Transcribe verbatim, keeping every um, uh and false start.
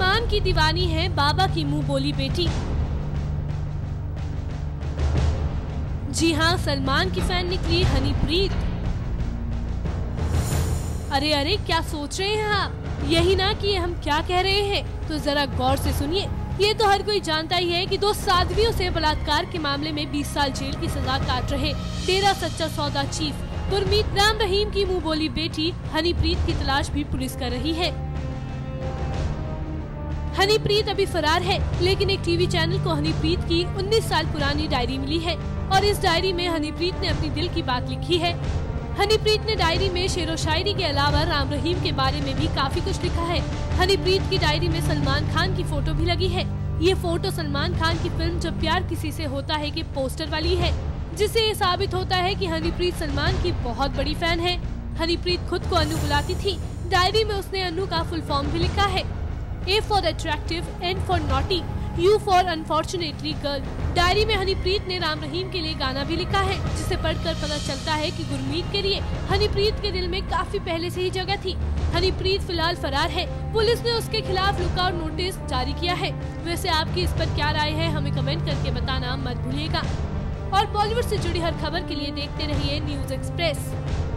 सलमान की दीवानी है बाबा की मुंह बोली बेटी। जी हाँ, सलमान की फैन निकली हनीप्रीत। अरे अरे क्या सोच रहे हैं आप? यही ना कि हम क्या कह रहे हैं, तो जरा गौर से सुनिए। ये तो हर कोई जानता ही है कि दो साध्वियों से बलात्कार के मामले में बीस साल जेल की सजा काट रहे डेरा सच्चा सौदा चीफ गुरमीत राम रहीम की मुंह बोली बेटी हनीप्रीत की तलाश भी पुलिस कर रही है। हनीप्रीत अभी फरार है, लेकिन एक टीवी चैनल को हनीप्रीत की उन्नीस साल पुरानी डायरी मिली है और इस डायरी में हनीप्रीत ने अपनी दिल की बात लिखी है। हनीप्रीत ने डायरी में शेरो शायरी के अलावा राम रहीम के बारे में भी काफी कुछ लिखा है। हनीप्रीत की डायरी में सलमान खान की फोटो भी लगी है। ये फोटो सलमान खान की फिल्म जब प्यार किसी से होता है के पोस्टर वाली है, जिससे ये साबित होता है कि हनीप्रीत सलमान की बहुत बड़ी फैन है। हनीप्रीत खुद को अनु बुलाती थी। डायरी में उसने अनु का फुल फॉर्म भी लिखा है। A for attractive, N for naughty, U for unfortunately girl. Diary में हनीप्रीत ने राम रहीम के लिए गाना भी लिखा है, जिसे पढ़कर पता चलता है कि गुरमीत के लिए हनीप्रीत के दिल में काफी पहले से ही जगह थी। हनीप्रीत फिलहाल फरार है। पुलिस ने उसके खिलाफ लुकआउट नोटिस जारी किया है। वैसे आपकी इस पर क्या राय है, हमें कमेंट करके बताना मत भूलिएगा। और बॉलीवुड से जुड़ी हर खबर के लिए देखते रहिए न्यूज़ एक्सप्रेस।